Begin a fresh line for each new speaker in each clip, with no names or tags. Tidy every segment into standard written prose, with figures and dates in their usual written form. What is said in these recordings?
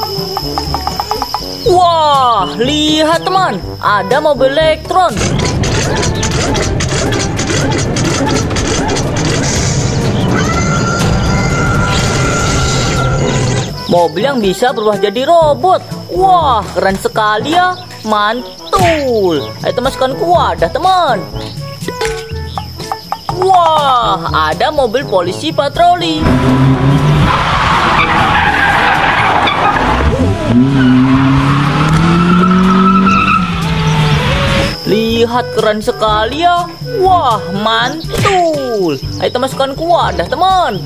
Wah, lihat teman, ada mobil elektron. Mobil yang bisa berubah jadi robot. Wah, keren sekali ya. Mantul. Ayo teman, masukkan ke wadah teman. Wah, ada mobil polisi patroli. Lihat, keren sekali ya. Wah, mantul. Ayo teman, masukkan ke wadah teman.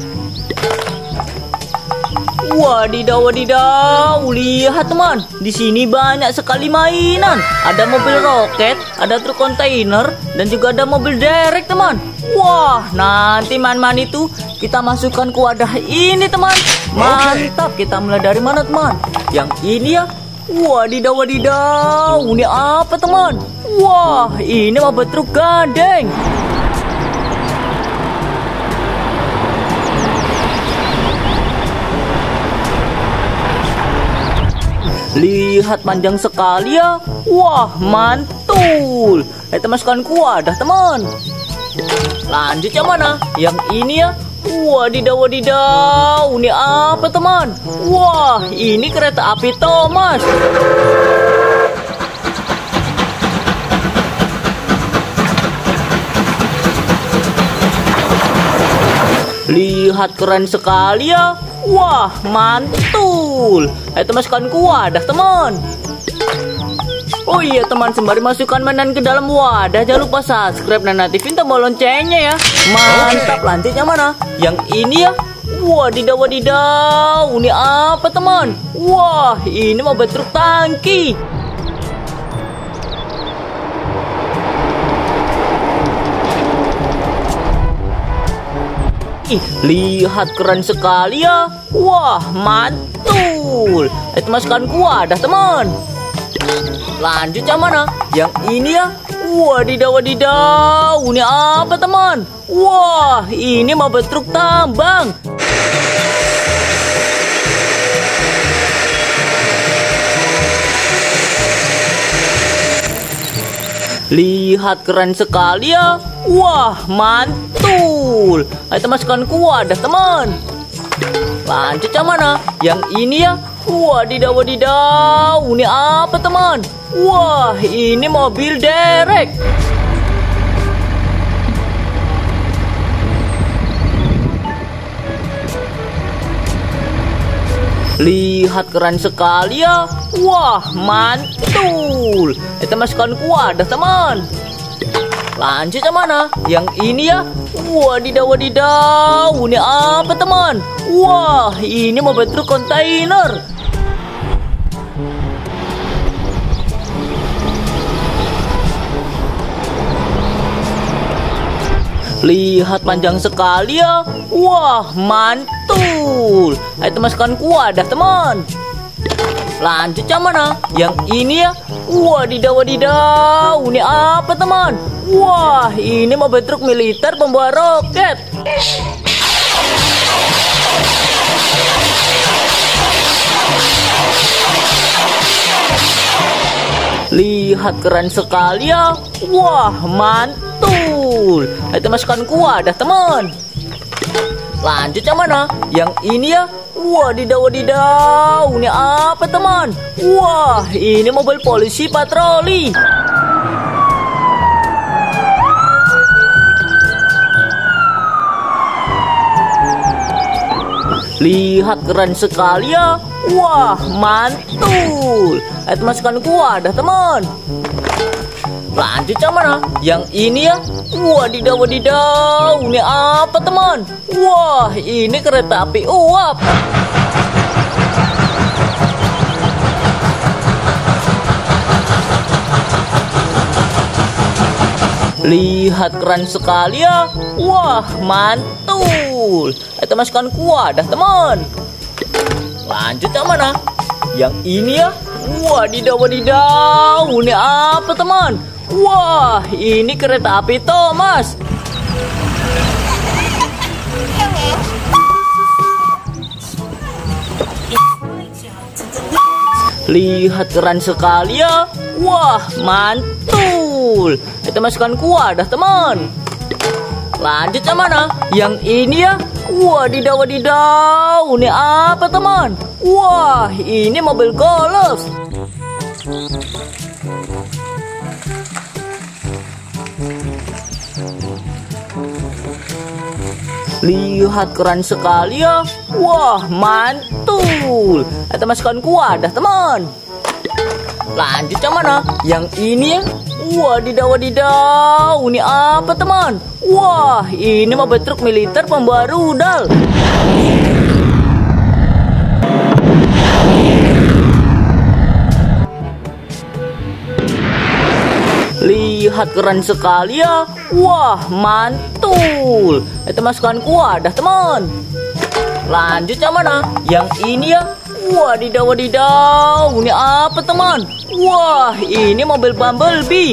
Wadidaw, wadidaw. Lihat teman, di sini banyak sekali mainan. Ada mobil roket, ada truk kontainer, dan juga ada mobil derek teman. Wah, nanti mainan itu kita masukkan ke wadah ini teman. Mantap. Kita mulai dari mana teman? Yang ini ya. Wadidaw, wadidaw. Ini apa teman? Wah, ini mobil truk gandeng. Lihat, panjang sekali ya. Wah, mantul. Ayo masukkan ke wadah teman. Lanjut yang mana? Yang ini ya. Wadidaw, wadidaw. Ini apa teman? Wah, ini kereta api Thomas. Lihat, keren sekali ya. Wah, mantul. Ayo masukkan ke wadah teman. Oh iya teman, sembari masukkan mainan ke dalam wadah, jangan lupa subscribe dan aktifin tombol loncengnya ya. Mantap. Lanjutnya mana? Yang ini ya. Wadidaw, wadidaw. Ini apa teman? Wah, ini mobil truk tangki. Lihat, keren sekali ya. Wah, mantul. Ayo masukkan ke wadah teman. Lanjut yang mana? Yang ini ya. Wadidaw, wadidaw. Ini apa teman? Wah, ini mobil truk tambang. Lihat, keren sekali ya. Wah, mantul. Ayo masukkan ke wadah teman. Lanjut yang mana? Yang ini ya. Wadidaw, wadidaw. Ini apa teman? Wah, ini mobil derek. Lihat, keren sekali ya. Wah, mantul. Kita masukkan ke wadah teman. Lanjut yang mana? Yang ini ya. Wadidaw, wadidaw. Ini apa teman? Wah, ini mobil truk kontainer. Lihat, panjang sekali ya. Wah, mantul. Ayo masukkan ke wadah teman. Lanjut yang mana? Yang ini ya. Wadidaw, wadidaw. Ini apa teman? Wah, ini mobil truk militer pembawa roket. Lihat, keren sekali ya. Wah, mantul. Ayo masukkan ke wadah teman. Lanjut yang mana? Yang ini ya. Wadidaw, wadidaw. Ini apa teman? Wah, ini mobil polisi patroli. Lihat, keren sekali ya. Wah, mantul. Ayo masukkan ke wadah teman. Lanjut yang mana? Yang ini ya. Wadidaw, wadidaw. Ini apa teman? Wah, ini kereta api uap. Lihat, keren sekali ya. Wah, mantul. Ayo masukkan ke wadah teman. Lanjut yang mana? Yang ini ya. Wadidaw, wadidaw. Ini apa teman? Wah, ini kereta api Thomas. Lihat keren sekali ya. Wah, mantul. Kita masukkan ke wadah teman. Lanjut yang mana? Yang ini ya. Wadidaw, wadidaw. Ini apa teman? Wah, ini mobil golf. Lihat keren sekali ya. Wah, mantul. Kita masukkan ke wadah teman. Lanjut yang mana? Yang ini ya. Wadidaw, wadidaw. Ini apa teman? Wah, ini mobil truk militer pembawa rudal. Lihat keren sekali ya. Wah, mantul. Kita masukkan ke wadah teman. Lanjut yang mana? Yang ini ya. Wadidaw, wadidaw. Ini apa teman? Wah, ini mobil Bumblebee.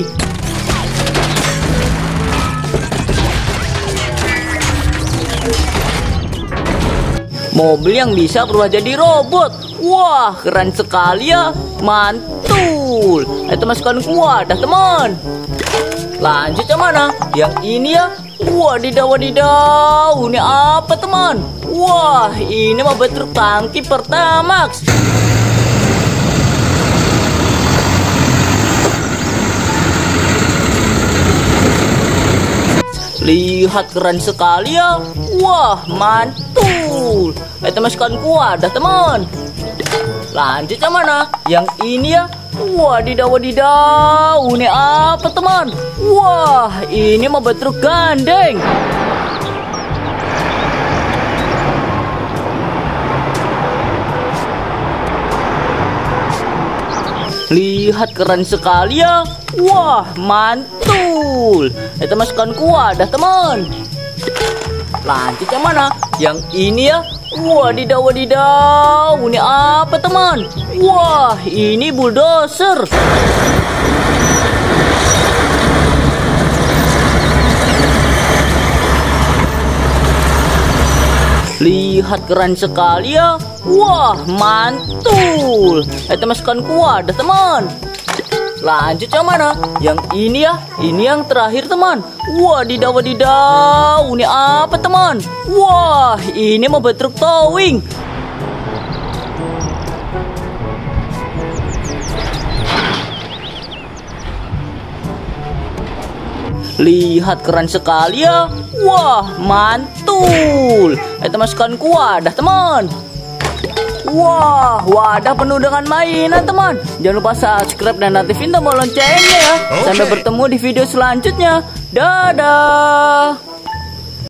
Mobil yang bisa berubah jadi robot. Wah, keren sekali ya. Mantul. Kita masukkan ke wadah teman. Lanjut yang mana? Yang ini ya. Wadidaw, wadidaw. Ini apa teman? Wah, ini mobil truk tangki Pertamax. Lihat keren sekali ya. Wah, mantul. Kita masukkan ke wadah teman. Lanjut yang mana? Yang ini ya. Wadidaw, wadidaw. Ini apa teman? Wah, ini mobil truk gandeng. Lihat keren sekali ya. Wah, mantul. Kita masukkan ke wadah teman. Lanjut yang mana? Yang ini ya. Wadidaw, wadidaw. Ini apa teman? Wah, ini bulldozer. Lihat keren sekali ya. Wah, mantul. Kita masukkan ke wadah teman. Lanjut yang mana? Yang ini ya. Ini yang terakhir teman. Wadidaw, wadidaw. Ini apa teman? Wah, ini mobil truk towing. Lihat keren sekali ya. Wah, mantul. Kita masukkan ke wadah teman. Wah, wadah penuh dengan mainan teman. Jangan lupa subscribe dan aktifin tombol loncengnya ya. Sampai bertemu di video selanjutnya. Dadah.